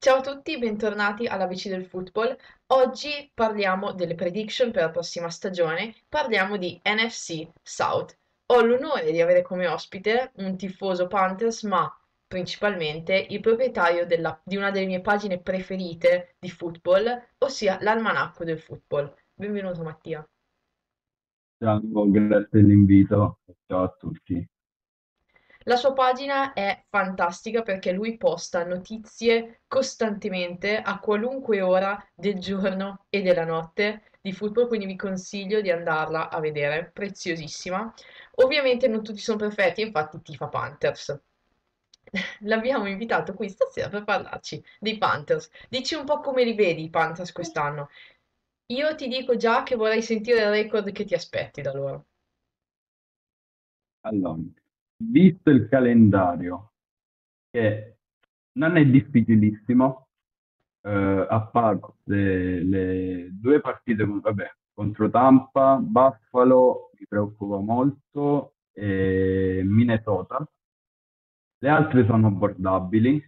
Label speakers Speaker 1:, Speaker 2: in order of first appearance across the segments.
Speaker 1: Ciao a tutti, bentornati alla Bici del Football. Oggi parliamo delle prediction per la prossima stagione, parliamo di NFC South. Ho l'onore di avere come ospite un tifoso Panthers, ma principalmente il proprietario di una delle mie pagine preferite di football, ossia l'Almanacco del Football. Benvenuto Mattia.
Speaker 2: Ciao, grazie dell'invito. Ciao a tutti.
Speaker 1: La sua pagina è fantastica perché lui posta notizie costantemente a qualunque ora del giorno e della notte di football, quindi vi consiglio di andarla a vedere, preziosissima. Ovviamente non tutti sono perfetti, infatti tifa Panthers. L'abbiamo invitato qui stasera per parlarci dei Panthers. Dici un po' come li vedi i Panthers quest'anno. Io ti dico già che vorrei sentire il record che ti aspetti da loro.
Speaker 2: Allora, visto il calendario, che non è difficilissimo, a parte le due partite vabbè, contro Tampa, Buffalo mi preoccupa molto, e Minnesota. Le altre sono abbordabili.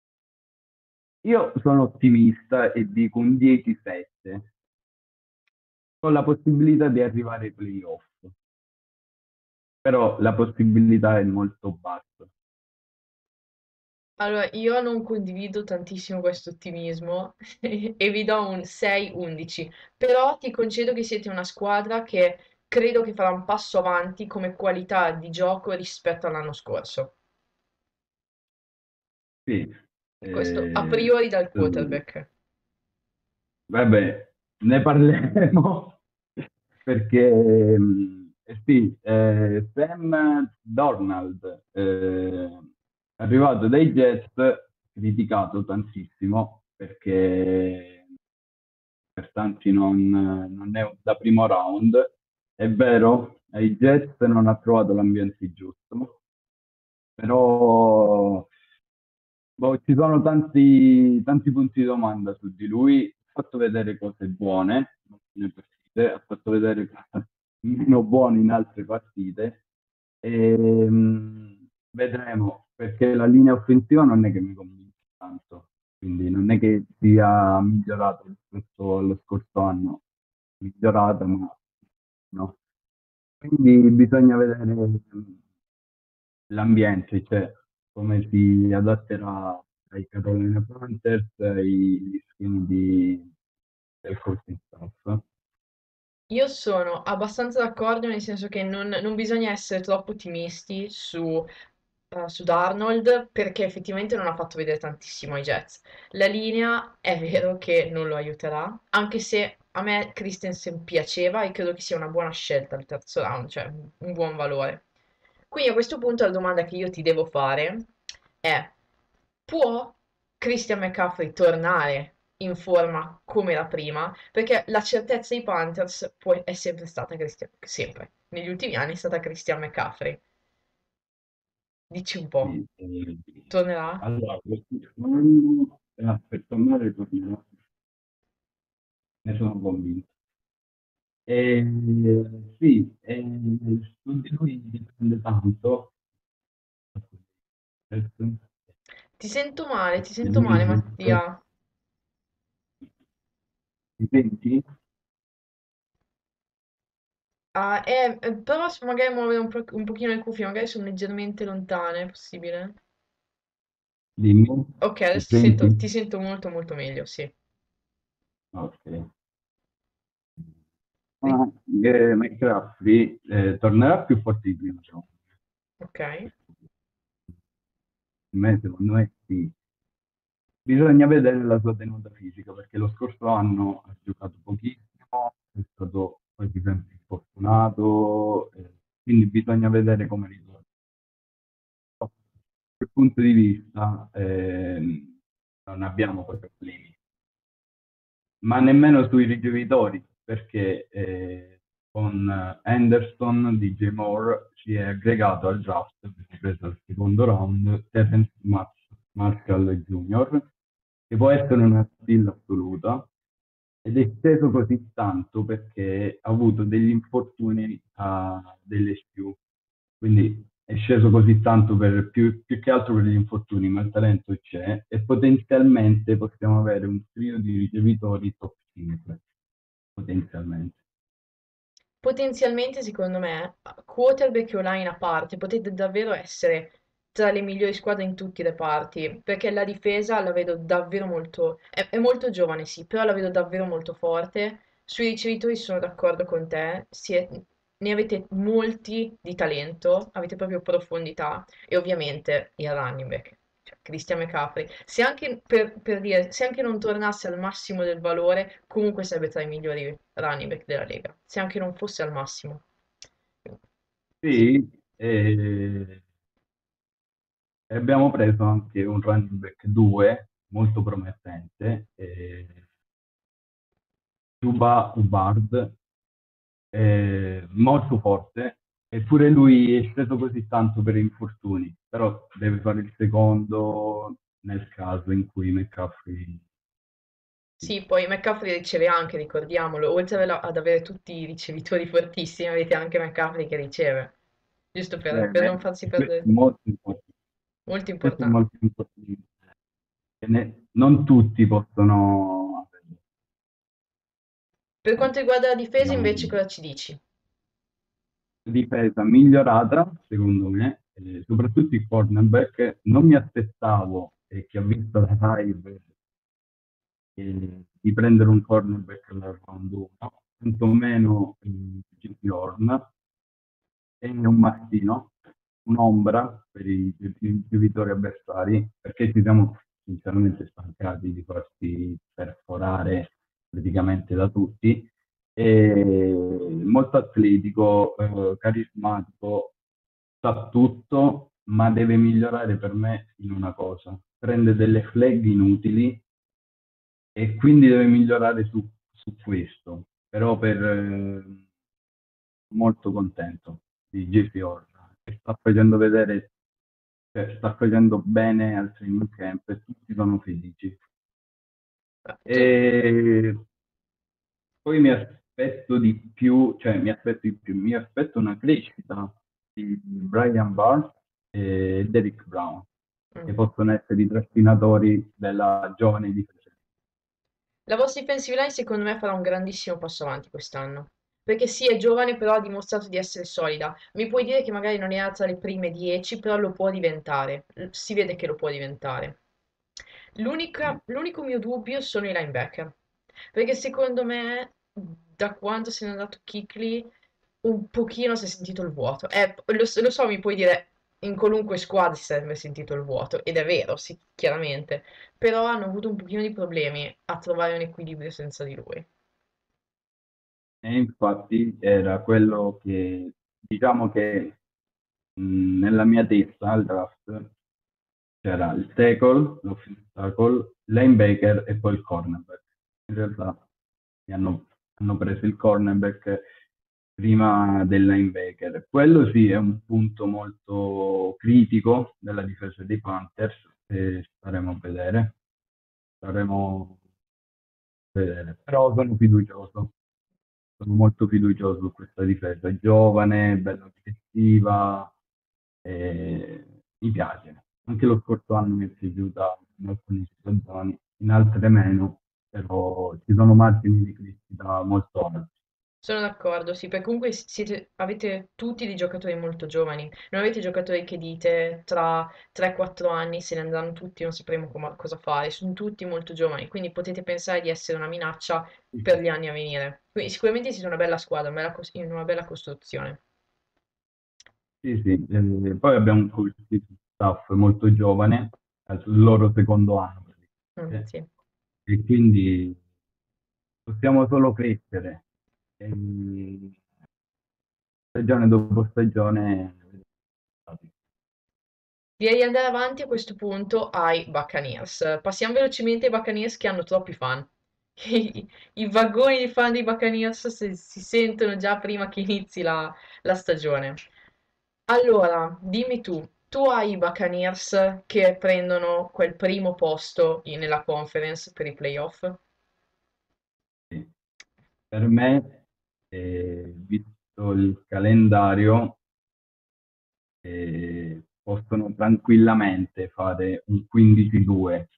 Speaker 2: Io sono ottimista e dico un 10-7, con la possibilità di arrivare ai playoff, però la possibilità è molto bassa.
Speaker 1: Allora, io non condivido tantissimo questo ottimismo e vi do un 6-11, però ti concedo che siete una squadra che credo che farà un passo avanti come qualità di gioco rispetto all'anno scorso.
Speaker 2: Sì,
Speaker 1: Questo a
Speaker 2: eh,
Speaker 1: priori dal quarterback.
Speaker 2: vabbè, ne parleremo perché sì, Sam Darnold, è arrivato dai Jets, criticato tantissimo perché per tanti non è da primo round. È vero, ai Jets non ha trovato l'ambiente giusto, però boh, ci sono tanti punti di domanda su di lui. Ha fatto vedere cose buone in alcune partite, ha fatto vedere cose meno buone in altre partite. E, vedremo, perché la linea offensiva non è che mi convince tanto, quindi non è che sia migliorato rispetto allo scorso anno, migliorata, ma no. Quindi bisogna vedere l'ambiente, cioè come si adatterà ai Carolina Panthers, agli schemi del coaching staff.
Speaker 1: Io sono abbastanza d'accordo, nel senso che non bisogna essere troppo ottimisti su Darnold perché effettivamente non ha fatto vedere tantissimo ai Jets. La linea è vero che non lo aiuterà, anche se a me Christensen piaceva e credo che sia una buona scelta al terzo round, cioè un buon valore. Quindi a questo punto la domanda che io ti devo fare è: può Christian McCaffrey tornare in forma come era prima? Perché la certezza dei Panthers è sempre stata sempre, negli ultimi anni è stata Christian McCaffrey. Dici un po',
Speaker 2: Sì,
Speaker 1: tornerà?
Speaker 2: allora, quest'anno per tornare tornerà, ne sono convinto. E, sì, su di lui dipende tanto.
Speaker 1: Ti
Speaker 2: Perché
Speaker 1: sento male, Mattia.
Speaker 2: mi senti?
Speaker 1: Ah, però se magari muovere un pochino le cuffie, magari sono leggermente lontane, è possibile?
Speaker 2: Dimmi,
Speaker 1: Ok,
Speaker 2: mi
Speaker 1: adesso
Speaker 2: senti?
Speaker 1: ti sento molto molto meglio, sì.
Speaker 2: Ok.
Speaker 1: Ri-
Speaker 2: Ah, McCaffrey tornerà più forte di prima, diciamo.
Speaker 1: Ok.
Speaker 2: Secondo me sì. Bisogna vedere la sua tenuta fisica, perché lo scorso anno ha giocato pochissimo, è stato quasi sempre infortunato, quindi bisogna vedere come ritorna. Da quel punto di vista non abbiamo problemi, ma nemmeno sui ricevitori, perché con Anderson, DJ Moore si è aggregato al draft, quindi preso al secondo round, Terrence Marshall Jr., che può essere una steal assoluta, ed è steso così tanto perché ha avuto degli infortuni a delle SQ, quindi è sceso così tanto più che altro per gli infortuni, ma il talento c'è e potenzialmente possiamo avere un trio di ricevitori top 5, potenzialmente.
Speaker 1: Potenzialmente, secondo me, quarterback e online a parte, potete davvero essere tra le migliori squadre in tutti i reparti, perché la difesa la vedo davvero molto, è molto giovane, sì, però la vedo davvero molto forte. Sui ricevitori sono d'accordo con te, ne avete molti di talento, avete proprio profondità e ovviamente il running back, cioè Christian McCaffrey. Se anche per dire, se anche non tornasse al massimo del valore, comunque sarebbe tra i migliori running back della Lega, se anche non fosse al massimo.
Speaker 2: Sì, e abbiamo preso anche un running back 2 molto promettente, Chuba Hubbard, molto forte, eppure lui è sceso così tanto per infortuni, però deve fare il secondo nel caso in cui McCaffrey...
Speaker 1: Sì, poi McCaffrey riceve anche, ricordiamolo, oltre ad avere tutti i ricevitori fortissimi, avete anche McCaffrey che riceve, giusto per non farsi
Speaker 2: Questo è
Speaker 1: perdere,
Speaker 2: molto importante.
Speaker 1: molto
Speaker 2: Questo è
Speaker 1: importante.
Speaker 2: molto importante. Non tutti possono avere,
Speaker 1: Per quanto riguarda la difesa,
Speaker 2: diciamo,
Speaker 1: invece, cosa ci dici?
Speaker 2: difesa migliorata, secondo me, soprattutto il cornerback. Non mi aspettavo, e chi ha visto la live, di prendere un cornerback al round 1, tantomeno J.P. Horn, è un mastino, un'ombra per i giocatori avversari, perché ci siamo sinceramente stancati di farsi perforare praticamente da tutti. È molto atletico, carismatico, sa tutto, ma deve migliorare per me in una cosa. Prende delle flag inutili e quindi deve migliorare su questo. Però molto contento di JP Horn, che sta facendo vedere, cioè, sta facendo bene al training camp e tutti sono felici.
Speaker 1: Tu,
Speaker 2: E poi mi aspetto di più, cioè mi aspetto una crescita di Brian Barnes e Derrick Brown,
Speaker 1: mm.
Speaker 2: che possono essere i trascinatori della giovane difesa.
Speaker 1: La vostra defensive line secondo me farà un grandissimo passo avanti quest'anno. Perché sì, è giovane, però ha dimostrato di essere solida. Mi puoi dire che magari non era tra le prime 10, però lo può diventare. Si vede che lo può diventare. L'unico mio dubbio sono i linebacker. Perché secondo me, da quando se n'è andato Kikli, un pochino si è sentito il vuoto. Lo so, mi puoi dire, in qualunque squadra si sarebbe sentito il vuoto, ed è vero, sì, chiaramente però hanno avuto un pochino di problemi a trovare un equilibrio senza di lui.
Speaker 2: E infatti era quello che, diciamo che nella mia testa al draft c'era il tackle, l'offensive tackle, linebacker e poi il cornerback. In realtà hanno preso il cornerback prima del linebacker. Quello sì è un punto molto critico della difesa dei Panthers e staremo a vedere. Staremo a vedere. Però sono fiducioso. Sono molto fiducioso su questa difesa. Giovane, bella aggressiva, mi piace. Anche lo scorso anno mi è piaciuta in alcune situazioni, in altre meno, però ci sono margini di crescita molto alti.
Speaker 1: Sono d'accordo, sì, perché comunque avete tutti dei giocatori molto giovani, non avete giocatori che dite tra 3-4 anni se ne andranno tutti, non sapremo cosa fare, sono tutti molto giovani, quindi potete pensare di essere una minaccia per gli anni a venire. Quindi sicuramente siete una bella squadra, in una bella costruzione.
Speaker 2: Sì, sì, poi abbiamo un coaching staff molto giovane, al loro secondo anno, praticamente,
Speaker 1: Sì.
Speaker 2: e quindi possiamo solo crescere. E, stagione dopo stagione.
Speaker 1: Direi di andare avanti a questo punto ai Buccaneers. Passiamo velocemente ai Buccaneers che hanno troppi fan. I vagoni di fan dei Buccaneers si sentono già prima che inizi la stagione. Allora, dimmi tu hai i Buccaneers che prendono quel primo posto nella conference per i playoff?
Speaker 2: Sì. Per me, visto il calendario, e possono tranquillamente fare un 15-2,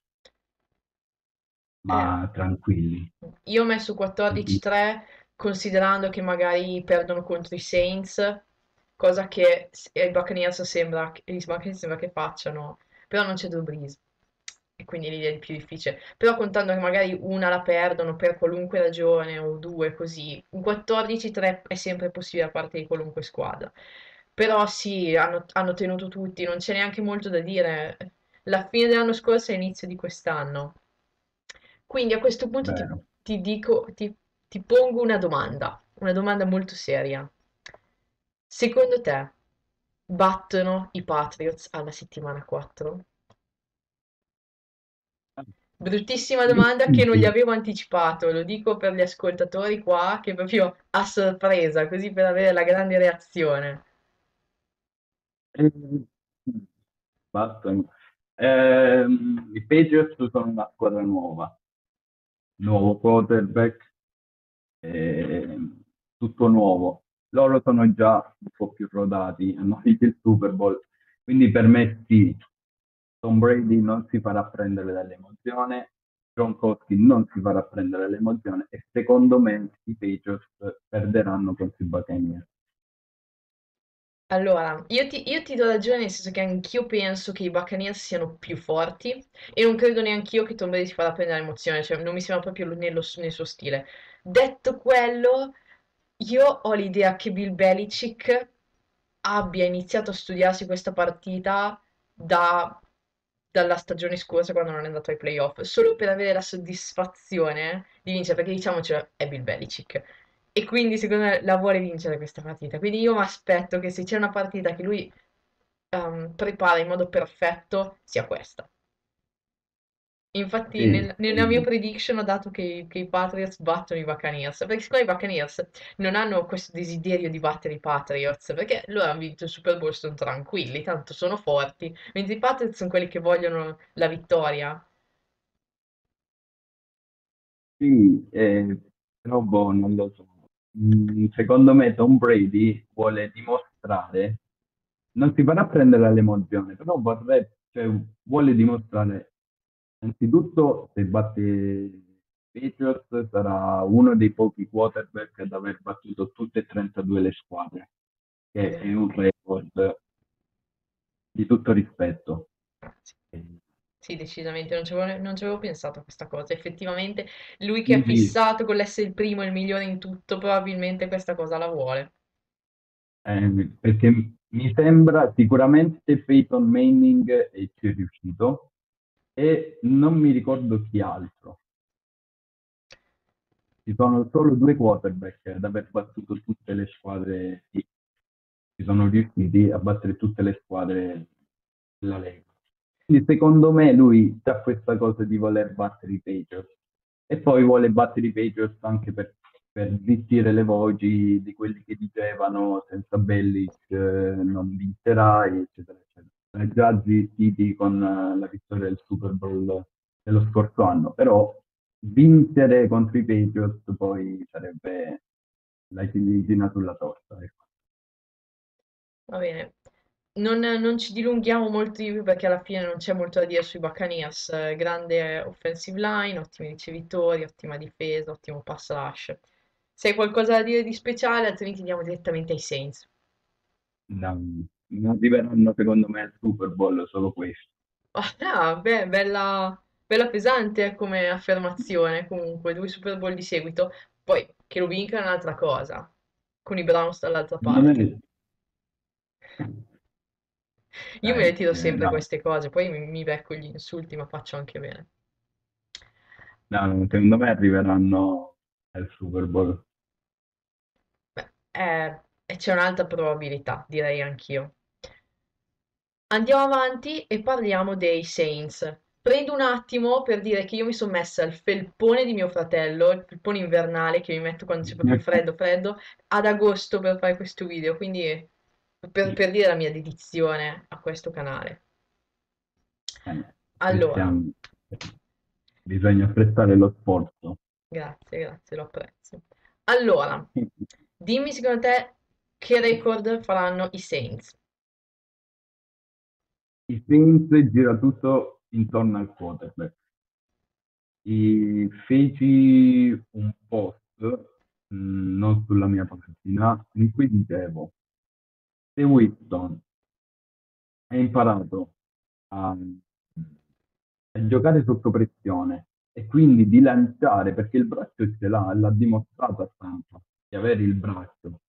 Speaker 1: Eh,
Speaker 2: ma tranquilli.
Speaker 1: io ho messo
Speaker 2: Quindi,
Speaker 1: 14-3 considerando che magari perdono contro i Saints, cosa che i Buccaneers sembra che facciano, però non c'è Drew Brees e quindi lì è più difficile. Però contando che magari una la perdono per qualunque ragione o due così, un 14-3 è sempre possibile da parte di qualunque squadra. Però sì, hanno tenuto tutti, non c'è neanche molto da dire. La fine dell'anno scorso e l'inizio di quest'anno. Quindi a questo punto
Speaker 2: vero.
Speaker 1: ti pongo una domanda molto seria. Secondo te battono i Patriots alla settimana 4? Bruttissima domanda che non gli
Speaker 2: Difficile.
Speaker 1: avevo anticipato, lo dico per gli ascoltatori qua, che proprio a sorpresa, così per avere la grande reazione.
Speaker 2: Eh, Bastano. I Patriots sono una squadra nuova, nuovo quarterback, tutto nuovo. Loro sono già un po' più rodati, hanno vinto il Super Bowl, quindi per me sì, Tom Brady non si farà prendere dall'emozione, Gronkowski non si farà prendere dall'emozione e secondo me i Patriots perderanno contro i Buccaneers.
Speaker 1: Allora, io ti do ragione nel senso che anch'io penso che i Buccaneers siano più forti e non credo neanch'io che Tom Brady si farà prendere l'emozione, cioè non mi sembra proprio nel suo stile. Detto quello, io ho l'idea che Bill Belichick abbia iniziato a studiarsi questa partita da- dalla stagione scorsa quando non è andato ai playoff, solo per avere la soddisfazione di vincere, perché diciamocelo, è Bill Belichick. E quindi secondo me la vuole vincere questa partita. Quindi io mi aspetto che se c'è una partita che lui prepara in modo perfetto, sia questa. Infatti
Speaker 2: Sì,
Speaker 1: nella mia prediction ho dato che i Patriots battono i Buccaneers, perché siccome i Buccaneers non hanno questo desiderio di battere i Patriots, perché loro hanno vinto il Super Bowl, sono tranquilli, tanto sono forti, mentre i Patriots sono quelli che vogliono la vittoria.
Speaker 2: sì, però boh, non lo so. Secondo me Tom Brady vuole dimostrare, non si farà prendere all'emozione, però cioè, vuole dimostrare, innanzitutto, se batte i Patriots sarà uno dei pochi quarterback ad aver battuto tutte e 32 le squadre, che è un record di tutto rispetto.
Speaker 1: Ah, sì. Sì, decisamente, non ci avevo pensato a questa cosa. Effettivamente, lui che è
Speaker 2: Quindi
Speaker 1: fissato con l'essere il primo e il migliore in tutto, probabilmente questa cosa la vuole.
Speaker 2: perché mi sembra sicuramente Peyton Manning ci è riuscito e non mi ricordo chi altro. Ci sono solo due quarterback ad aver battuto tutte le squadre, sì, ci sono riusciti a battere tutte le squadre della Lega. Quindi secondo me lui ha questa cosa di voler battere i Patriots e poi vuole battere i Patriots anche per zittire le voci di quelli che dicevano senza Bellic non vincerai, eccetera, eccetera. Già zittiti con la vittoria del Super Bowl dello scorso anno, però vincere contro i Patriots poi sarebbe la ciliegina sulla torta, ecco.
Speaker 1: Va bene. Non ci dilunghiamo molto di più perché alla fine non c'è molto da dire sui Buccaneers. Grande offensive line, ottimi ricevitori, ottima difesa, ottimo pass rush. Se hai qualcosa da dire di speciale, altrimenti andiamo direttamente ai Saints.
Speaker 2: Non arriveranno secondo me al Super Bowl solo questo.
Speaker 1: Ah, beh, bella pesante come affermazione, comunque, due Super Bowl di seguito. Poi, che lo vinca è un'altra cosa, con i Browns dall'altra
Speaker 2: Secondo
Speaker 1: parte.
Speaker 2: me,
Speaker 1: Io me le
Speaker 2: dai,
Speaker 1: tiro sempre
Speaker 2: no,
Speaker 1: queste cose, poi mi becco gli insulti, ma faccio anche bene.
Speaker 2: no, secondo me arriveranno al Super Bowl.
Speaker 1: Beh, e c'è un'alta probabilità, direi anch'io. Andiamo avanti e parliamo dei Saints. Prendo un attimo per dire che io mi sono messa il felpone di mio fratello, il felpone invernale che mi metto quando c'è proprio freddo, freddo, ad agosto per fare questo video, quindi per dire la mia dedizione a questo canale. Allora,
Speaker 2: Apprezziamo. Bisogna apprezzare lo sforzo.
Speaker 1: grazie, grazie, lo apprezzo. Allora, dimmi secondo te che record faranno i Saints?
Speaker 2: i Saints gira tutto intorno al quarterback. Feci un post, non sulla mia pagina, in cui dicevo, se Winston ha imparato a, a giocare sotto pressione e quindi di lanciare, perché il braccio ce l'ha dimostrato a Tampa di avere il braccio,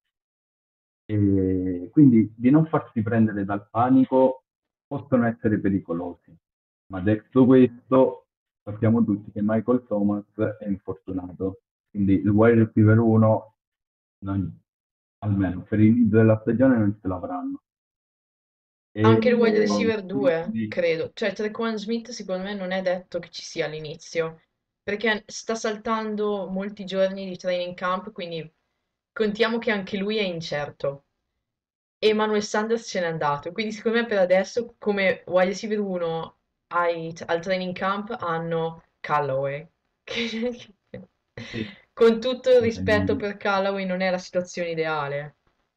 Speaker 2: e quindi di non farsi prendere dal panico possono essere pericolosi. Ma detto questo, sappiamo tutti che Michael Thomas è infortunato, quindi il wide receiver 1, almeno per l'inizio della stagione, non ce l'avranno.
Speaker 1: Anche il wide
Speaker 2: E
Speaker 1: receiver 2,
Speaker 2: quindi
Speaker 1: credo. Cioè, Trequan Smith secondo me non è detto che ci sia all'inizio, perché sta saltando molti giorni di training camp, quindi contiamo che anche lui è incerto. E Emmanuel Sanders se n'è andato, quindi secondo me per adesso come wide receiver 1 al training camp hanno Callaway, che
Speaker 2: sì,
Speaker 1: con tutto il rispetto
Speaker 2: eh,
Speaker 1: per Callaway non è la situazione ideale.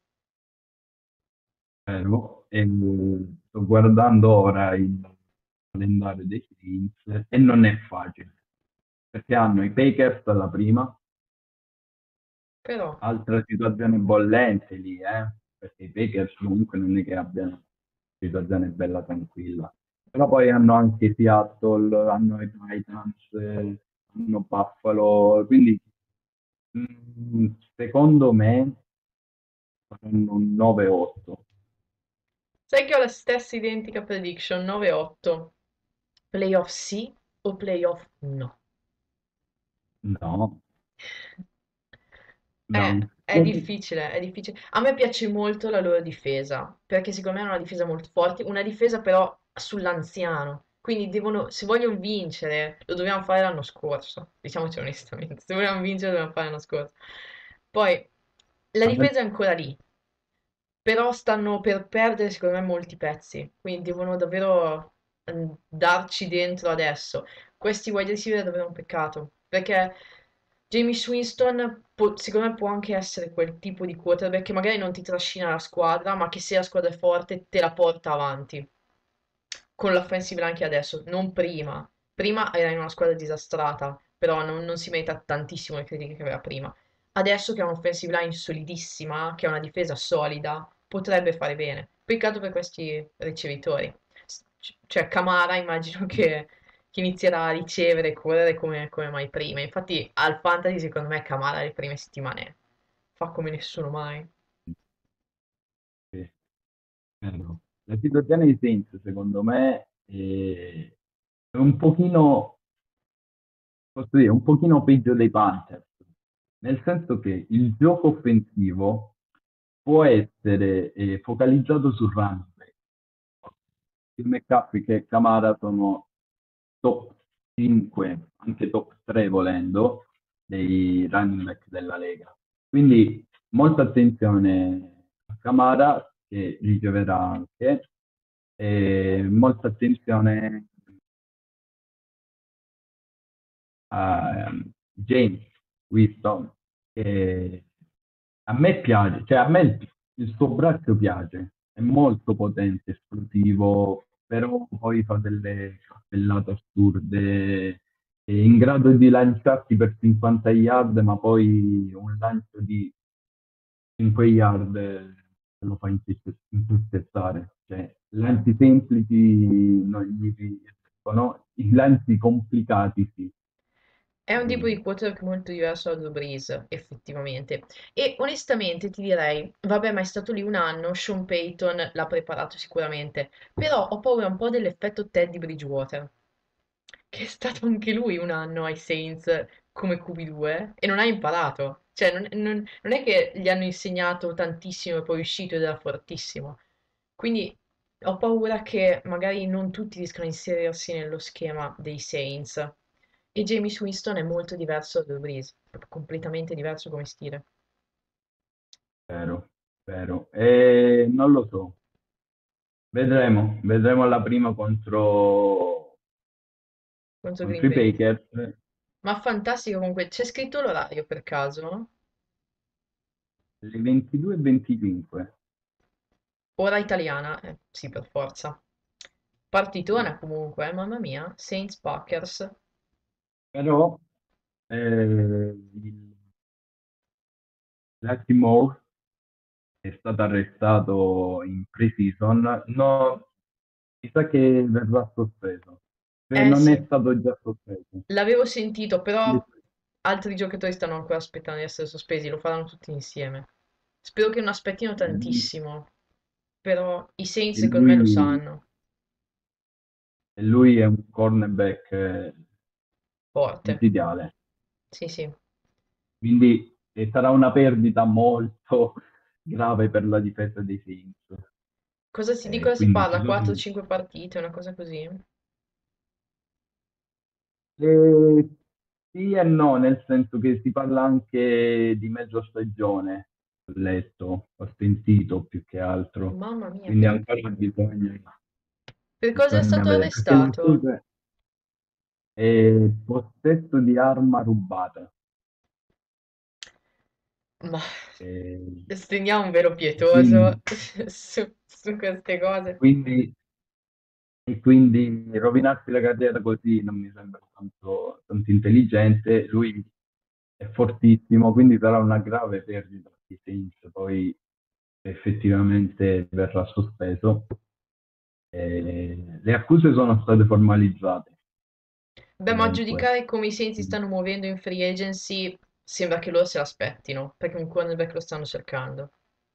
Speaker 2: vero. E sto guardando ora il calendario dei Saints e non è facile, perché hanno i Packers alla prima,
Speaker 1: Però,
Speaker 2: altra situazione bollente lì, perché i Packers comunque non è che abbiano una situazione bella tranquilla. Però poi hanno anche Seattle, hanno i Titans, hanno Buffalo, quindi secondo me faranno un 9-8.
Speaker 1: sai che ho la stessa identica prediction, 9-8. Playoff sì o playoff no?
Speaker 2: No,
Speaker 1: È,
Speaker 2: no.
Speaker 1: è difficile, è difficile. A me piace molto la loro difesa, perché secondo me è una difesa molto forte, una difesa però sull'anziano. Quindi devono, se vogliono vincere, lo dobbiamo fare l'anno scorso, diciamoci onestamente, se vogliamo vincere lo dobbiamo fare l'anno scorso. Poi, la difesa è ancora lì, però stanno per perdere secondo me molti pezzi, quindi devono davvero darci dentro adesso. Questi wide receiver è davvero un peccato, perché James Winston secondo me può anche essere quel tipo di quarterback che magari non ti trascina la squadra, ma che se la squadra è forte te la porta avanti. Con l'offensive line anche adesso, non prima. Prima era in una squadra disastrata, però non si merita tantissimo le critiche che aveva prima. Adesso che ha un'offensive line solidissima, che ha una difesa solida, potrebbe fare bene. Peccato per questi ricevitori. Cioè, Camara immagino che inizierà a ricevere e correre come mai prima. Infatti, al fantasy, secondo me, Camara le prime settimane fa come nessuno mai.
Speaker 2: Sì, vero. La situazione dei Saints, secondo me, è un pochino, posso dire, un pochino peggio dei Panthers, nel senso che il gioco offensivo può essere focalizzato sul running back. Il McCaffrey e Camara sono top 5, anche top 3 volendo, dei running back della Lega. Quindi molta attenzione a Camara che riceverà anche, e molta attenzione a James Winston, che a me piace, cioè a me il suo braccio piace, è molto potente, esplosivo, però poi fa delle cappellate assurde, è in grado di lanciarti per 50 yard, ma poi un lancio di 5 yard lo fa intercettare. Cioè, lanci semplici non gli riescono, i lanci complicati sì.
Speaker 1: È un tipo di
Speaker 2: Eh,
Speaker 1: quarterback molto diverso da Drew Brees, effettivamente. E onestamente ti direi, vabbè, ma è stato lì un anno, Sean Payton l'ha preparato sicuramente, però ho paura un po' dell'effetto Teddy Bridgewater, che è stato anche lui un anno ai Saints come QB2 e non ha imparato. Cioè, non è che gli hanno insegnato tantissimo e poi è uscito ed era fortissimo. Quindi ho paura che magari non tutti riescano a inserirsi nello schema dei Saints. E James Winston è molto diverso da Drew Brees, proprio completamente diverso come stile
Speaker 2: Vero, vero. Non lo so, vedremo alla prima
Speaker 1: contro Green
Speaker 2: contro i
Speaker 1: Bay.
Speaker 2: Packers,
Speaker 1: Ma fantastico comunque, c'è scritto l'orario per caso?
Speaker 2: le 22:25.
Speaker 1: Ora italiana? Sì, per forza. Partitona comunque, mamma mia. Saints Packers.
Speaker 2: Però Latimore è stato arrestato in pre-season, no, mi sa che verrà sospeso. Se
Speaker 1: Eh
Speaker 2: non
Speaker 1: sì,
Speaker 2: è stato già sospeso.
Speaker 1: l'avevo sentito,
Speaker 2: Quindi,
Speaker 1: però altri giocatori stanno ancora aspettando di essere sospesi, lo faranno tutti insieme. Spero che non aspettino tantissimo, però i Saints
Speaker 2: e
Speaker 1: secondo me lo
Speaker 2: lui,
Speaker 1: sanno.
Speaker 2: e lui è un cornerback
Speaker 1: Forte.
Speaker 2: micidiale,
Speaker 1: Sì, sì.
Speaker 2: quindi sarà una perdita molto grave per la difesa dei Saints.
Speaker 1: Di cosa si
Speaker 2: Quindi
Speaker 1: parla? 4-5 partite, una cosa così?
Speaker 2: Eh, sì e no, nel senso che si parla anche di mezza stagione, ho letto, ho sentito più che altro,
Speaker 1: Mamma mia,
Speaker 2: quindi ancora
Speaker 1: per cosa è
Speaker 2: bisogna
Speaker 1: stato
Speaker 2: vedere, perché le
Speaker 1: arrestato?
Speaker 2: accuse è possesso di arma rubata.
Speaker 1: Ma
Speaker 2: Eh,
Speaker 1: stendiamo un velo
Speaker 2: e
Speaker 1: pietoso
Speaker 2: quindi,
Speaker 1: su queste cose.
Speaker 2: quindi E quindi rovinarsi la carriera così non mi sembra tanto intelligente. Lui è fortissimo, quindi sarà una grave perdita di Saints. Poi se effettivamente verrà sospeso. Le accuse sono state formalizzate
Speaker 1: Beh, ma a
Speaker 2: comunque.
Speaker 1: giudicare come i Saints si stanno muovendo in free agency, sembra che loro se l'aspettino, perché un cornerback lo stanno cercando.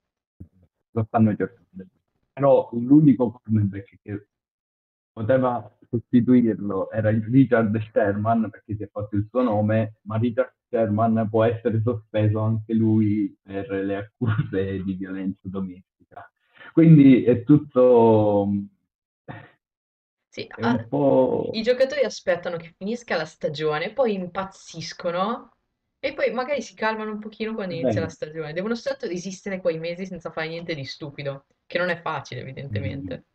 Speaker 2: Lo stanno cercando. Però l'unico cornerback che poteva sostituirlo era il Richard Sherman perché si è fatto il suo nome, ma Richard Sherman può essere sospeso anche lui per le accuse di violenza domestica. Quindi è tutto,
Speaker 1: Sì,
Speaker 2: è un po'.
Speaker 1: i giocatori aspettano che finisca la stagione, poi impazziscono e poi magari si calmano un pochino quando inizia la
Speaker 2: Beh,
Speaker 1: stagione. Devono soltanto resistere quei mesi senza fare niente di stupido, che non è facile,
Speaker 2: mm,
Speaker 1: evidentemente.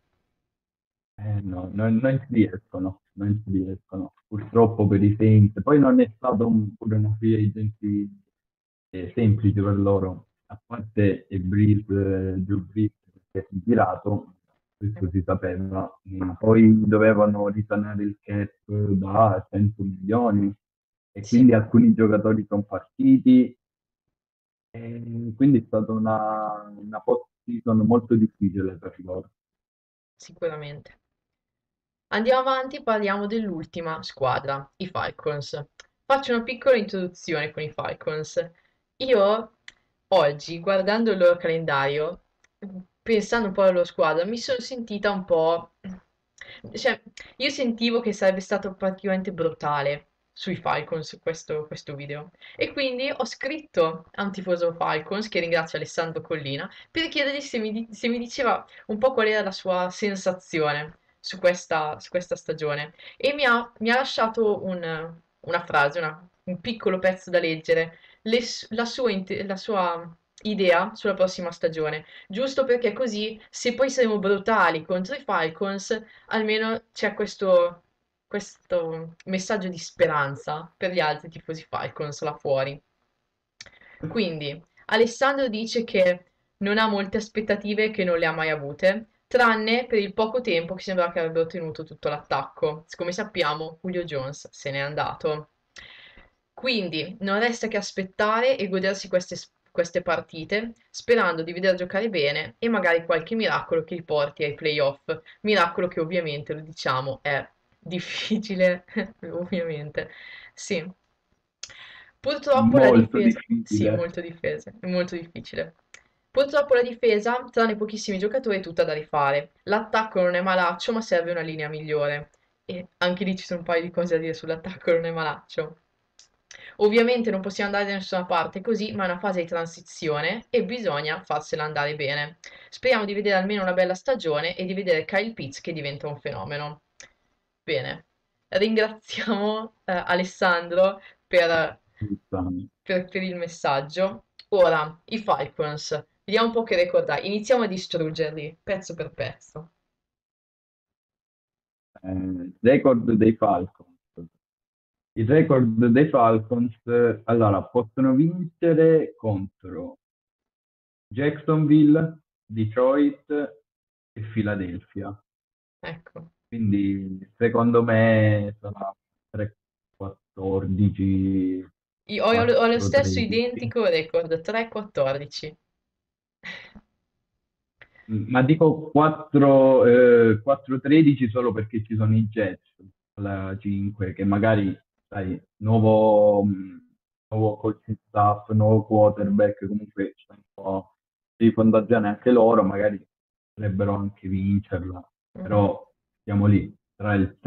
Speaker 2: no, non ci riescono, non ci riescono, purtroppo per i Saints. Poi non è stato pure una free agency semplice per loro, a parte Drew Brees che si è girato, questo si sapeva, poi dovevano risanare il cap da 100 milioni e
Speaker 1: Sì,
Speaker 2: quindi alcuni giocatori sono partiti, e quindi è stata una post-season molto difficile per loro.
Speaker 1: sicuramente. Andiamo avanti, parliamo dell'ultima squadra, i Falcons. Faccio una piccola introduzione con i Falcons. Io oggi, guardando il loro calendario, pensando un po' alla loro squadra, mi sono sentita un po'. Cioè, io sentivo che sarebbe stato praticamente brutale sui Falcons questo video. E quindi ho scritto a un tifoso Falcons, che ringrazio Alessandro Collina, per chiedergli se mi diceva un po' qual era la sua sensazione su questa stagione e mi ha lasciato una frase, un piccolo pezzo da leggere, la sua idea sulla prossima stagione, giusto perché così se poi saremo brutali contro i Falcons, almeno c'è questo messaggio di speranza per gli altri tifosi Falcons là fuori. Quindi, Alessandro dice che non ha molte aspettative e che non le ha mai avute, tranne per il poco tempo che sembra che avrebbero tenuto tutto l'attacco. Come sappiamo, Julio Jones se n'è andato. Quindi non resta che aspettare e godersi queste partite, sperando di veder giocare bene e magari qualche miracolo che li porti ai playoff. Miracolo che ovviamente, lo diciamo, è difficile, ovviamente. Sì. Purtroppo la
Speaker 2: Molto
Speaker 1: difesa, sì,
Speaker 2: difficile.
Speaker 1: molto difesa, è molto difficile. Purtroppo la difesa, tranne pochissimi giocatori, è tutta da rifare. L'attacco non è malaccio, ma serve una linea migliore. E anche lì ci sono un paio di cose da dire sull'attacco non è malaccio. Ovviamente non possiamo andare da nessuna parte così, ma è una fase di transizione e bisogna farsela andare bene. Speriamo di vedere almeno una bella stagione e di vedere Kyle Pitts che diventa un fenomeno. Bene, ringraziamo Alessandro per, per il messaggio. Ora, i Falcons, vediamo un po' che record ha. Iniziamo a distruggerli, pezzo per pezzo.
Speaker 2: Record dei Falcons. Il record dei Falcons, allora, possono vincere contro Jacksonville, Detroit e Philadelphia.
Speaker 1: Ecco.
Speaker 2: Quindi secondo me sarà 3-14,
Speaker 1: Io ho lo stesso
Speaker 2: 4-13.
Speaker 1: identico record, 3-14.
Speaker 2: Ma dico 4-13 solo perché ci sono i Jets alla 5, che magari, sai, nuovo coaching staff, nuovo quarterback, comunque c'è un po' di fondazione anche loro, magari potrebbero anche vincerla,
Speaker 1: Mhm.
Speaker 2: però siamo lì, tra il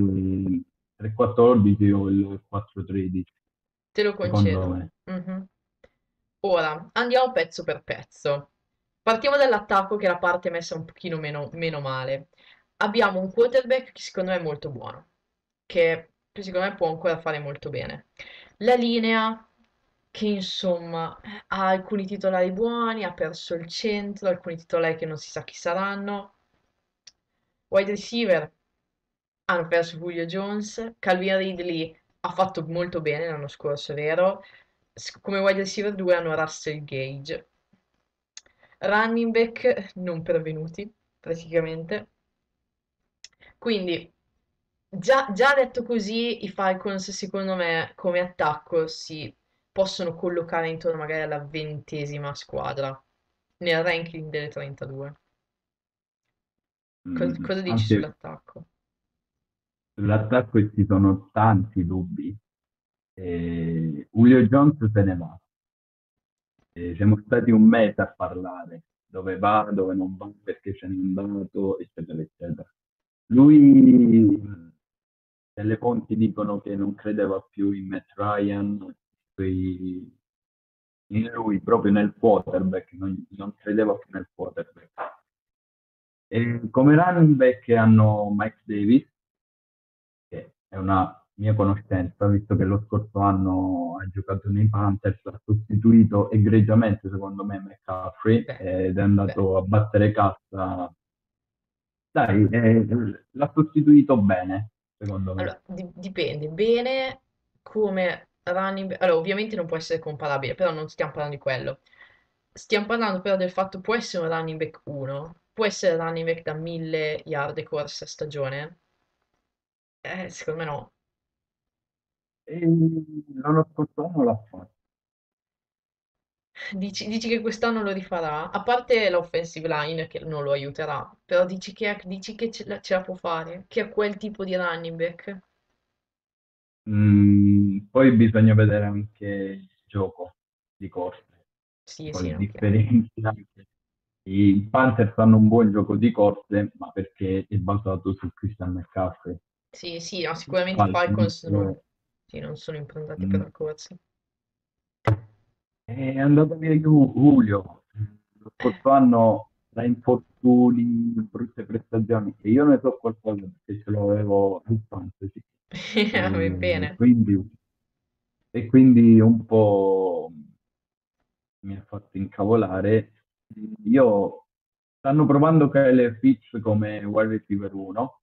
Speaker 2: 3-14 o il 4-13,
Speaker 1: Te lo
Speaker 2: secondo
Speaker 1: concedo.
Speaker 2: me.
Speaker 1: Mhm. Ora, andiamo pezzo per pezzo. Partiamo dall'attacco, che è la parte messa un pochino meno male. Abbiamo un quarterback che secondo me è molto buono, che secondo me può ancora fare molto bene. La linea, che insomma ha alcuni titolari buoni, ha perso il centro, alcuni titolari che non si sa chi saranno. Wide receiver, hanno perso Julio Jones, Calvin Ridley ha fatto molto bene l'anno scorso, è vero. Come wide receiver 2 hanno Russell Gage. Running back non pervenuti, praticamente. Quindi, già detto così, i Falcons, secondo me, come attacco, si possono collocare intorno magari alla 20ª squadra nel ranking delle 32. Cosa dici
Speaker 2: Anche
Speaker 1: sull'attacco?
Speaker 2: sull'attacco ci sono tanti dubbi. Julio Jones se ne va. Siamo stati un mese a parlare, dove va, dove non va, perché se n'è andato, eccetera, eccetera. Lui, delle fonti dicono che non credeva più in Matt Ryan, in lui, proprio nel quarterback, non credeva più nel quarterback. E come running back hanno Mike Davis, che è una mia conoscenza, visto che lo scorso anno ha giocato nei Panthers, ha sostituito egregiamente, secondo me, McCaffrey
Speaker 1: Beh,
Speaker 2: ed è
Speaker 1: beh.
Speaker 2: andato a battere cassa. Dai, l'ha sostituito bene, secondo me.
Speaker 1: Allora, dipende. Bene come running back. Allora, ovviamente non può essere comparabile, però non stiamo parlando di quello. Stiamo parlando però del fatto, può essere un running back 1, può essere running back da 1000 yard corse a stagione? Secondo me no.
Speaker 2: E l'anno scorso anno l'ha fatto.
Speaker 1: Dici che quest'anno lo rifarà? A parte l'offensive line che non lo aiuterà, però dici che ce la può fare? Che ha quel tipo di running back?
Speaker 2: Poi bisogna vedere anche il gioco di corse,
Speaker 1: Sì, sì,
Speaker 2: poi
Speaker 1: no, chiaro.
Speaker 2: differenzia. I Panthers hanno un buon gioco di corse, ma perché è basato su Christian McCaffrey.
Speaker 1: Sì, sì, no,
Speaker 2: I
Speaker 1: sicuramente i
Speaker 2: Falcons,
Speaker 1: Falcons non, sì, non sono improntati per
Speaker 2: mm,
Speaker 1: la corsa.
Speaker 2: è andato via Julio. Lo
Speaker 1: Eh,
Speaker 2: scorso anno tra infortuni, brutte prestazioni, e io ne so qualcosa perché ce l'avevo al fantasy. E
Speaker 1: bene.
Speaker 2: quindi, e quindi un po' mi ha fatto incavolare. Io stanno provando Kyle Fitz come wide receiver 1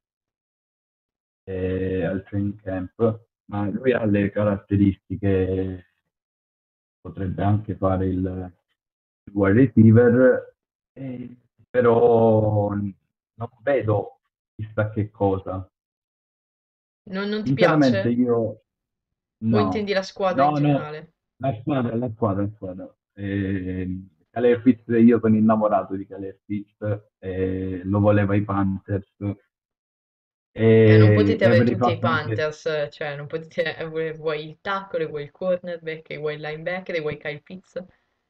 Speaker 2: al training camp, ma lui ha le caratteristiche, potrebbe anche fare il wide receiver, però non vedo chissà che cosa.
Speaker 1: Non ti
Speaker 2: Sinceramente
Speaker 1: piace?
Speaker 2: io
Speaker 1: O
Speaker 2: no,
Speaker 1: intendi la squadra in
Speaker 2: no, no,
Speaker 1: generale?
Speaker 2: la squadra. Caleb Fitz, io sono innamorato di Caleb Fitz, lo voleva i Panthers
Speaker 1: Non
Speaker 2: e
Speaker 1: potete avere
Speaker 2: avrei
Speaker 1: tutti i
Speaker 2: fatto anche.
Speaker 1: Panthers, cioè non potete, vuoi il tackle, vuoi il cornerback, vuoi il linebacker, vuoi Kyle Pitts.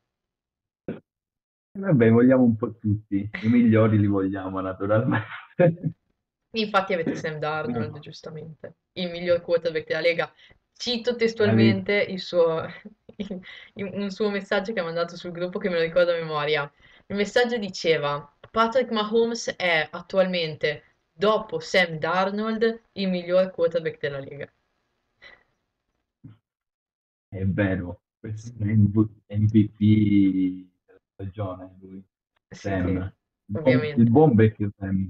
Speaker 2: Vabbè, vogliamo un po' tutti, i migliori li vogliamo naturalmente.
Speaker 1: Infatti avete Sam
Speaker 2: No,
Speaker 1: Darnold, giustamente, il miglior quarterback della Lega. Cito
Speaker 2: bravi-
Speaker 1: testualmente un suo messaggio che ha mandato sul gruppo che me lo ricordo a memoria. Il messaggio diceva: Patrick Mahomes è attualmente, dopo Sam Darnold, il miglior quarterback della Lega.
Speaker 2: È vero, questo è MVP della stagione, lui,
Speaker 1: Sì, sì,
Speaker 2: Sam. Il
Speaker 1: ovviamente.
Speaker 2: buon vecchio Sam.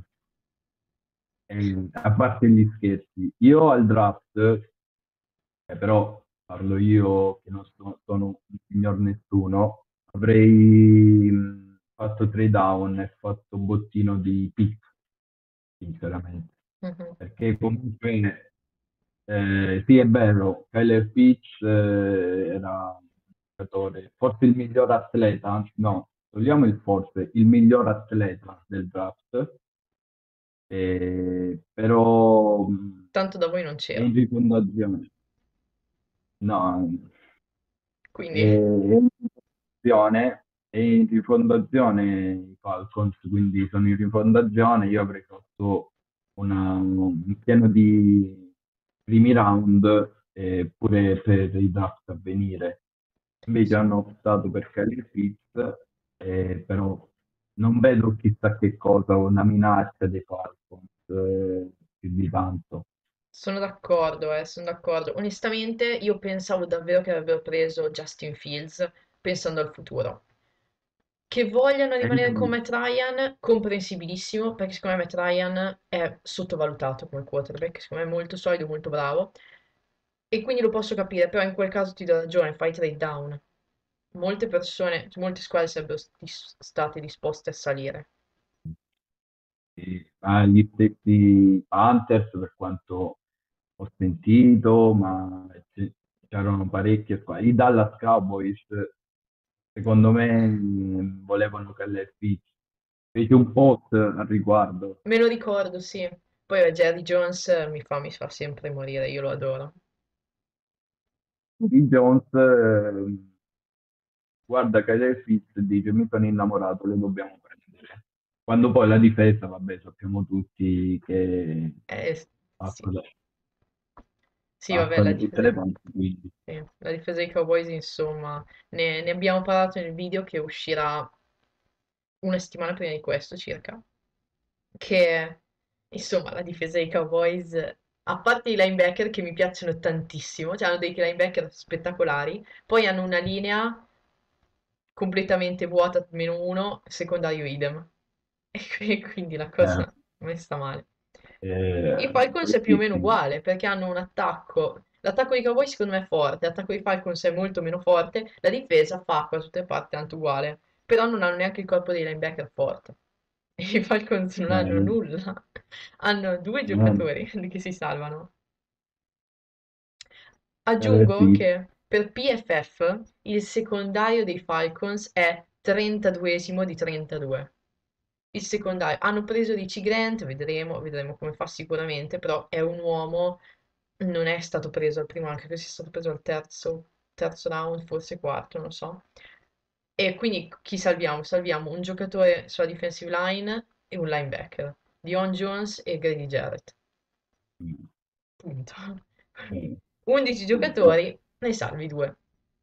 Speaker 2: A parte gli scherzi, io al draft, però parlo io che non sono un signor nessuno, avrei fatto trade down e fatto bottino di pick, sinceramente.
Speaker 1: Mhm.
Speaker 2: perché comunque sì, è vero, Kyler Pitts era un giocatore, forse il miglior atleta, anzi no, togliamo il forse, il miglior atleta del draft, però
Speaker 1: Tanto da voi non
Speaker 2: è
Speaker 1: c'era,
Speaker 2: in rifondazione. No, è
Speaker 1: quindi
Speaker 2: in rifondazione i Falcons, quindi sono in rifondazione, io avrei fatto un piano di primi round pure per i draft a venire. Invece
Speaker 1: sì.
Speaker 2: hanno optato per Kyle Pitts, però non vedo chissà che cosa, una minaccia dei Falcons più di tanto.
Speaker 1: Sono d'accordo. Onestamente, io pensavo davvero che avrebbero preso Justin Fields pensando al futuro. Che vogliano
Speaker 2: E
Speaker 1: rimanere con
Speaker 2: io-
Speaker 1: Matt Ryan, comprensibilissimo, perché secondo me Matt Ryan è sottovalutato come quarterback, secondo me è molto solido, molto bravo, e quindi lo posso capire, però in quel caso ti do ragione, fai trade down. Molte persone, molte squadre sarebbero state disposte a salire.
Speaker 2: Gli stessi Panthers, per quanto ho sentito, ma c'erano parecchie squadre. I Dallas Cowboys, secondo me, volevano Keller Pitts. Fece un post al riguardo.
Speaker 1: Me lo ricordo, sì. Poi Jerry Jones mi fa sempre morire, io lo adoro.
Speaker 2: Di Jones, guarda Keller Pitts dice mi sono innamorato, le dobbiamo prendere. Quando poi la difesa, vabbè, sappiamo tutti che
Speaker 1: Sì.
Speaker 2: passa da,
Speaker 1: Sì, vabbè,
Speaker 2: passa da tutte le parti, quindi.
Speaker 1: sì, la difesa dei Cowboys, insomma, ne abbiamo parlato nel video che uscirà una settimana prima di questo circa, che insomma la difesa dei Cowboys, a parte i linebacker che mi piacciono tantissimo, cioè hanno dei linebacker spettacolari, poi hanno una linea completamente vuota, -1, secondario idem. Quindi la
Speaker 2: Eh,
Speaker 1: cosa non mi sta male. I
Speaker 2: eh,
Speaker 1: Falcons è più o meno
Speaker 2: fortissimo.
Speaker 1: uguale perché hanno un attacco. L'attacco dei Cowboys secondo me è forte, l'attacco dei Falcons è molto meno forte, la difesa fa da tutte le parti tanto uguale, però non hanno neanche il corpo dei linebacker forte. I Falcons non hanno
Speaker 2: Eh,
Speaker 1: nulla, hanno due
Speaker 2: eh,
Speaker 1: giocatori che si salvano. Aggiungo
Speaker 2: sì.
Speaker 1: che per PFF il secondario dei Falcons è 32esimo di 32. Il secondario. Hanno preso Richie Grant, vedremo come fa sicuramente, però è un uomo, non è stato preso al primo, anche se sia stato preso al terzo round, forse quarto, non lo so. E quindi chi salviamo? Salviamo un giocatore sulla defensive line e un linebacker, Dion Jones e Grady Jarrett. Punto.
Speaker 2: Eh,
Speaker 1: 11
Speaker 2: punto.
Speaker 1: giocatori, ne salvi due.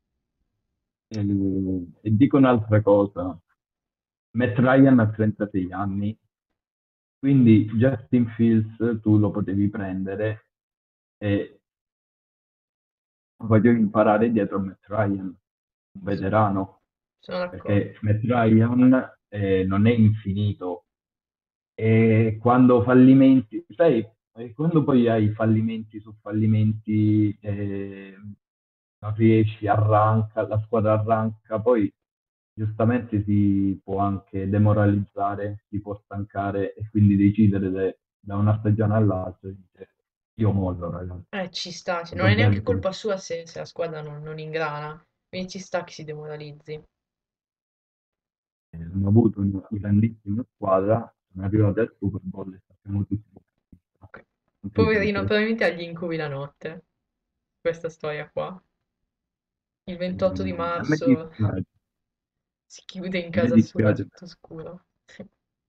Speaker 2: E dico un'altra cosa. Matt Ryan ha 36 anni, quindi Justin Fields tu lo potevi prendere e voglio imparare dietro a Matt Ryan, un veterano,
Speaker 1: Sono d'accordo.
Speaker 2: perché Matt Ryan non è infinito e quando fallimenti, sai, quando poi hai fallimenti su fallimenti, non riesci, arranca, la squadra arranca, poi giustamente si può anche demoralizzare, si può stancare e quindi decidere da una stagione all'altra, dice, io mollo ragazzi,
Speaker 1: Ci sta, cioè, non
Speaker 2: va
Speaker 1: è neanche
Speaker 2: bene così.
Speaker 1: colpa sua se la squadra non ingrana, quindi ci sta che si demoralizzi.
Speaker 2: Hanno avuto una grandissima squadra, sono arrivati al Super Bowl e sappiamo tutti come non si
Speaker 1: Poverino,
Speaker 2: fece.
Speaker 1: probabilmente ha gli incubi la notte, questa storia qua. Il 28 di
Speaker 2: A me
Speaker 1: marzo
Speaker 2: dispiace,
Speaker 1: si chiude in
Speaker 2: a me
Speaker 1: casa sua,
Speaker 2: dispiace,
Speaker 1: tutto scuro. Sì.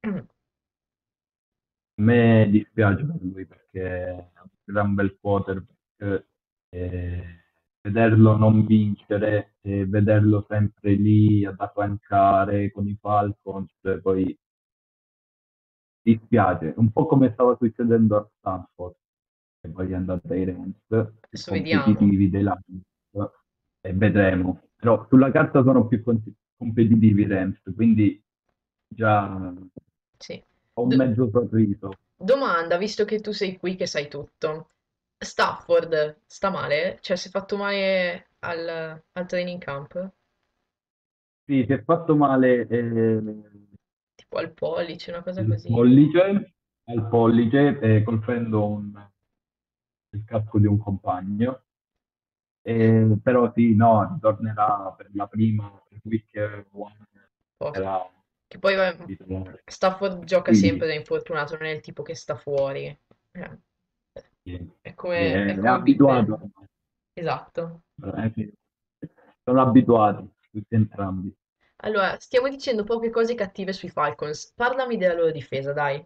Speaker 2: a me dispiace per lui perché è un gran bel quarterback e vederlo non vincere e vederlo sempre lì ad arrancare con i Falcons, poi dispiace, un po' come stava succedendo a Stanford, che poi è andato ai Rams, più
Speaker 1: Adesso vediamo.
Speaker 2: competitivi dei Lions, e vedremo. Però sulla carta sono più competitivi i Rams, quindi già
Speaker 1: Sì.
Speaker 2: ho un
Speaker 1: D-
Speaker 2: mezzo sorriso.
Speaker 1: domanda, visto che tu sei qui che sai tutto. Stafford sta male? Cioè, si è fatto male al training camp?
Speaker 2: Sì, si è fatto male
Speaker 1: Tipo al pollice, una cosa
Speaker 2: il
Speaker 1: così?
Speaker 2: pollice, al pollice colpendo il casco di un compagno. Però sì, no, ritornerà per la prima, per week one,
Speaker 1: Oh,
Speaker 2: era
Speaker 1: che poi
Speaker 2: titolare.
Speaker 1: Stafford gioca sempre
Speaker 2: Sì,
Speaker 1: da infortunato, non è il tipo che sta fuori.
Speaker 2: sì,
Speaker 1: È
Speaker 2: è
Speaker 1: come Big Ben.
Speaker 2: abituato,
Speaker 1: Esatto.
Speaker 2: sì. Sono abituati tutti entrambi.
Speaker 1: Allora, stiamo dicendo poche cose cattive sui Falcons. Parlami della loro difesa, dai.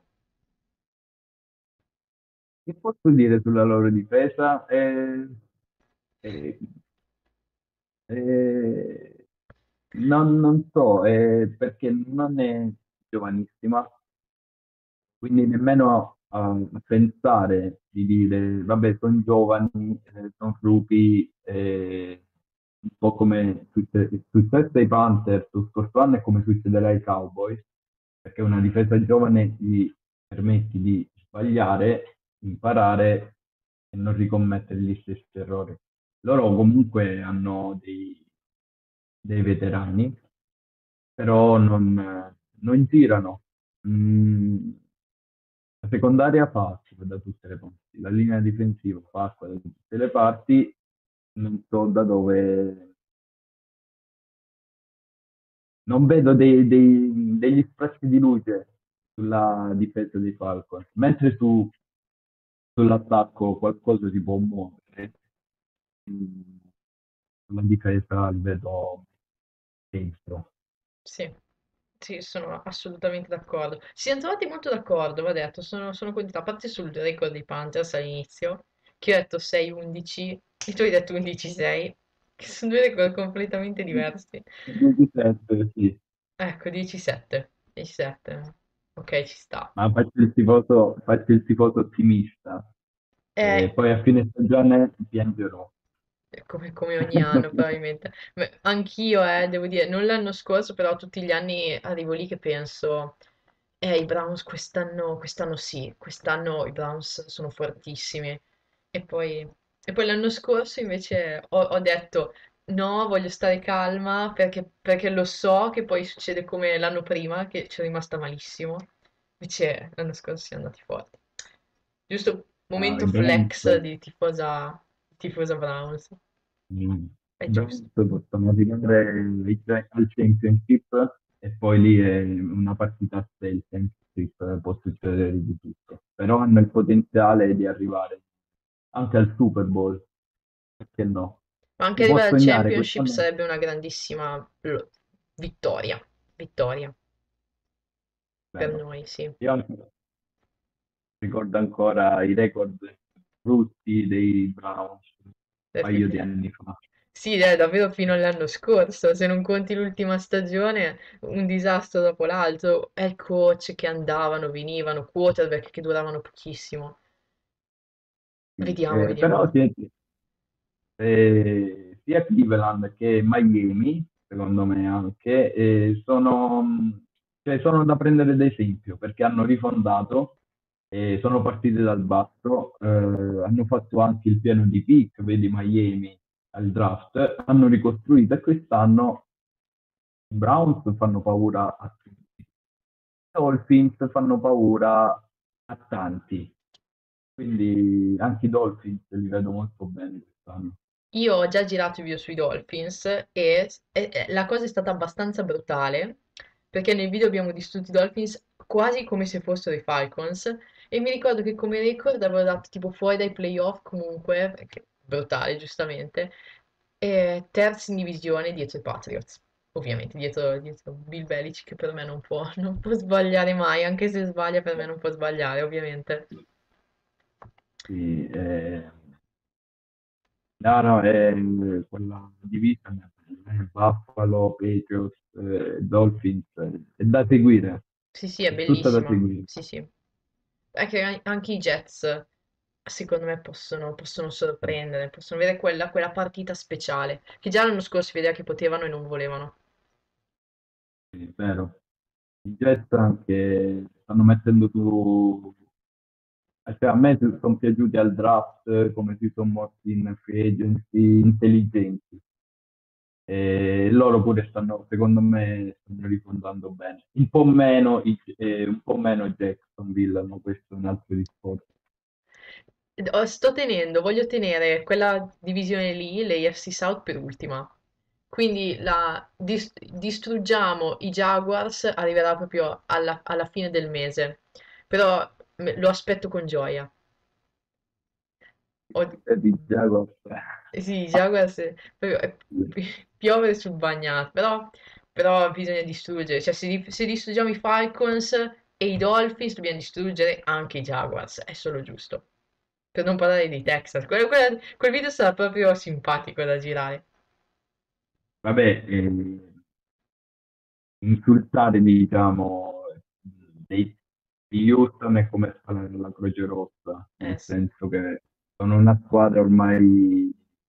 Speaker 2: Che posso dire sulla loro difesa? Eh, eh, non so, perché non è giovanissima, quindi nemmeno a pensare di dire, vabbè, sono giovani, sono rookie, un po' come successo ai Panthers lo scorso anno e come succederà ai Cowboys, perché una difesa giovane ti permetti di sbagliare, imparare e non ricommettere gli stessi errori. Loro comunque hanno dei veterani, però non girano. Mm, la secondaria fa acqua da tutte le parti, la linea difensiva fa acqua da tutte le parti, non so da dove, non vedo degli sprazzi di luce sulla difesa dei Falcons, mentre sull'attacco qualcosa si può muovere. Mm, sulla difesa li vedo dentro.
Speaker 1: Sì, sì, sono assolutamente d'accordo. Si sono trovati molto d'accordo, va detto, sono contenta. A parte sul record dei Panthers all'inizio, che io ho detto 6-11 e tu hai detto 11-6, che sono due record completamente diversi.
Speaker 2: 27, sì.
Speaker 1: Ecco, 10-7. 10-7. Ok, ci sta.
Speaker 2: Ma faccio il tifoso ottimista.
Speaker 1: Eh,
Speaker 2: Poi a fine stagione piangerò.
Speaker 1: come ogni anno, probabilmente. Beh, anch'io, devo dire, non l'anno scorso, però tutti gli anni arrivo lì che penso, i Browns quest'anno sì, quest'anno i Browns sono fortissimi. E poi l'anno scorso invece ho detto, no, voglio stare calma perché lo so che poi succede come l'anno prima, che ci è rimasta malissimo. Invece l'anno scorso siamo andati forti. Giusto
Speaker 2: Ah,
Speaker 1: momento
Speaker 2: i Browns,
Speaker 1: flex di tifosa Browns.
Speaker 2: mm,
Speaker 1: È
Speaker 2: i
Speaker 1: giusto.
Speaker 2: Browns possono arrivare al championship e poi lì è una partita a sé, il championship può succedere di tutto. Però hanno il potenziale di arrivare anche al Super Bowl, perché no?
Speaker 1: Ma
Speaker 2: Si
Speaker 1: anche
Speaker 2: può
Speaker 1: arrivare al
Speaker 2: sognare
Speaker 1: Championship
Speaker 2: quest'anno.
Speaker 1: sarebbe una grandissima vittoria. Vittoria per
Speaker 2: Vero.
Speaker 1: noi, sì.
Speaker 2: Io ricordo ancora i record brutti dei Browns un paio di anni fa.
Speaker 1: Sì, davvero fino all'anno scorso, se non conti l'ultima stagione, un disastro dopo l'altro, head coach che andavano, venivano, quarterback che duravano pochissimo.
Speaker 2: Sì.
Speaker 1: Vediamo, vediamo.
Speaker 2: Però sia Cleveland che Miami, secondo me anche, cioè, sono da prendere ad esempio perché hanno rifondato, sono partiti dal basso, hanno fatto anche il pieno di pick, vedi Miami al draft, hanno ricostruito e quest'anno i Browns fanno paura a tutti, i Dolphins fanno paura a tanti, quindi anche i Dolphins li vedo molto bene quest'anno.
Speaker 1: Io ho già girato i video sui Dolphins e la cosa è stata abbastanza brutale perché nel video abbiamo distrutto i Dolphins quasi come se fossero i Falcons e mi ricordo che come record avevo dato tipo fuori dai playoff comunque, perché brutale giustamente, e terzi in divisione dietro i Patriots. Ovviamente dietro Bill Belichick che per me non può sbagliare mai, anche se sbaglia per me non può sbagliare ovviamente.
Speaker 2: Sì, no, no, è quella divisa, Buffalo, Patriots, Dolphins, è da seguire,
Speaker 1: Sì, sì, è
Speaker 2: è tutta da
Speaker 1: bellissima.
Speaker 2: seguire.
Speaker 1: Sì, sì. È che anche i Jets, secondo me, possono sorprendere, possono avere quella partita speciale, che già l'anno scorso si vedeva che potevano e non volevano.
Speaker 2: Sì, vero. I Jets anche stanno mettendo su, cioè a me sono piaciuti al draft come si sono mossi in free agency intelligenti. E loro pure stanno, secondo me, stanno rifondando bene. Un po' meno Jacksonville, ma questo è un altro discorso.
Speaker 1: Voglio tenere quella divisione lì, l'AFC South, per ultima. Quindi distruggiamo i Jaguars, arriverà proprio alla fine del mese. Però lo aspetto con gioia. Ho-
Speaker 2: Di Jaguars.
Speaker 1: sì, i Jaguars, piovere sul bagnato, però bisogna distruggere. Cioè, se distruggiamo i Falcons e i Dolphins, dobbiamo distruggere anche i Jaguars. È solo giusto. Per non parlare dei Texans. Quel video sarà proprio simpatico da girare.
Speaker 2: Vabbè, insultare, diciamo, dei, di Houston è come stare nella Croce Rossa,
Speaker 1: Eh
Speaker 2: nel
Speaker 1: sì,
Speaker 2: senso che sono una squadra ormai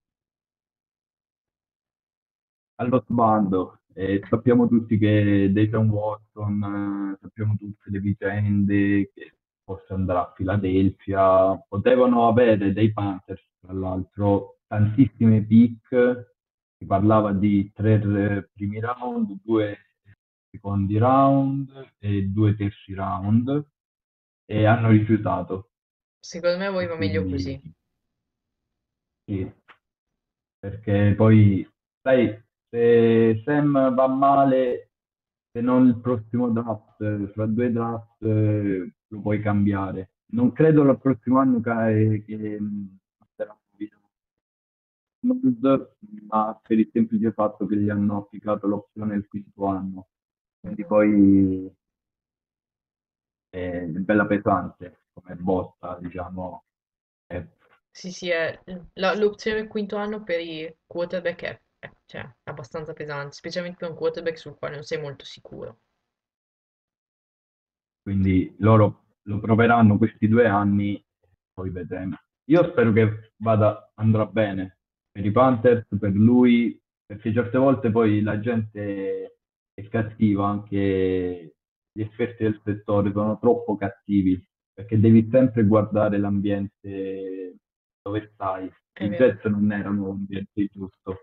Speaker 2: allo sbando e sappiamo tutti che Deshaun Watson, sappiamo tutte le vicende, che possa andare a Philadelphia, potevano avere dei Panthers, tra l'altro, tantissime pick, si parlava di tre primi round, due secondi round e due terzi round e hanno rifiutato.
Speaker 1: secondo me voi
Speaker 2: E
Speaker 1: va meglio
Speaker 2: quindi
Speaker 1: così.
Speaker 2: sì, perché poi, sai, se Sam va male, se non il prossimo draft, fra due draft, lo puoi cambiare. Non credo il prossimo anno che sarà via Nord, ma per il semplice fatto che gli hanno applicato l'opzione il quinto anno. Quindi
Speaker 1: Mhm.
Speaker 2: poi è bella pesante come botta, diciamo. È-
Speaker 1: Sì, sì, l'opzione del quinto anno per i quarterback cioè, è abbastanza pesante, specialmente per un quarterback sul quale non sei molto sicuro.
Speaker 2: quindi loro lo proveranno questi 2 anni, poi vedremo. Io spero che andrà bene per i Panthers, per lui, perché certe volte poi la gente è cattiva, anche gli esperti del settore sono troppo cattivi, perché devi sempre guardare l'ambiente dove stai.
Speaker 1: È
Speaker 2: I
Speaker 1: vero.
Speaker 2: Jets non erano l'ambiente giusto.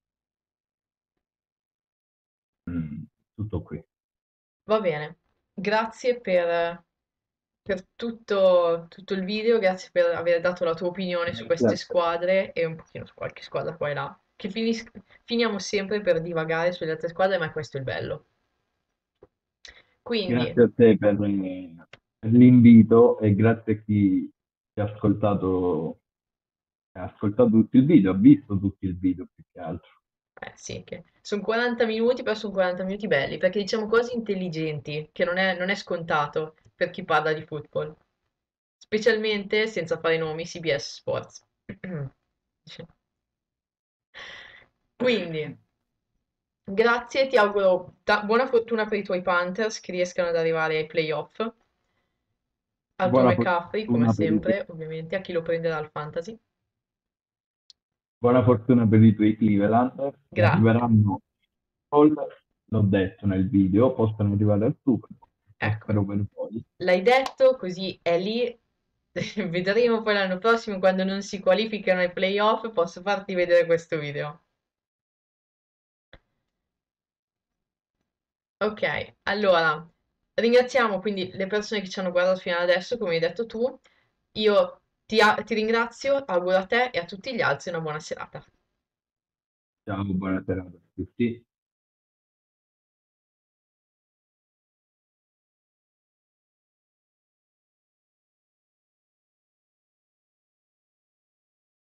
Speaker 2: Mm, tutto qui.
Speaker 1: Va bene, grazie per tutto il video, grazie per aver dato la tua opinione su
Speaker 2: Grazie
Speaker 1: queste
Speaker 2: a te.
Speaker 1: squadre e un pochino su qualche squadra qua e là, che finiamo sempre per divagare sulle altre squadre, ma questo è il bello. Quindi,
Speaker 2: Grazie a te per l'invito e grazie a chi ci ha ascoltato tutto il video, ha visto tutto il video più che altro.
Speaker 1: sì, che sono 40 minuti, però sono 40 minuti belli, perché diciamo cose intelligenti, che non è scontato per chi parla di football, specialmente, senza fare nomi, CBS Sports. Quindi, grazie, ti auguro buona fortuna per i tuoi Panthers che riescano ad arrivare ai playoff. Al tuo
Speaker 2: Buona
Speaker 1: McCaffrey, come
Speaker 2: fortuna
Speaker 1: sempre, ovviamente, a chi lo prenderà al fantasy.
Speaker 2: buona fortuna per i tuoi Cleveland che
Speaker 1: Grazie.
Speaker 2: arriveranno al, l'ho detto nel video, possono arrivare al Super Bowl. Lo
Speaker 1: Ecco,
Speaker 2: spero per voi.
Speaker 1: l'hai detto, così è lì. Vedremo poi l'anno prossimo, quando non si qualificano ai playoff, posso farti vedere questo video. Ok, allora, ringraziamo quindi le persone che ci hanno guardato fino ad adesso, come hai detto tu. Io ti ringrazio, auguro a te e a tutti gli altri una buona serata.
Speaker 2: Ciao, buona serata a tutti.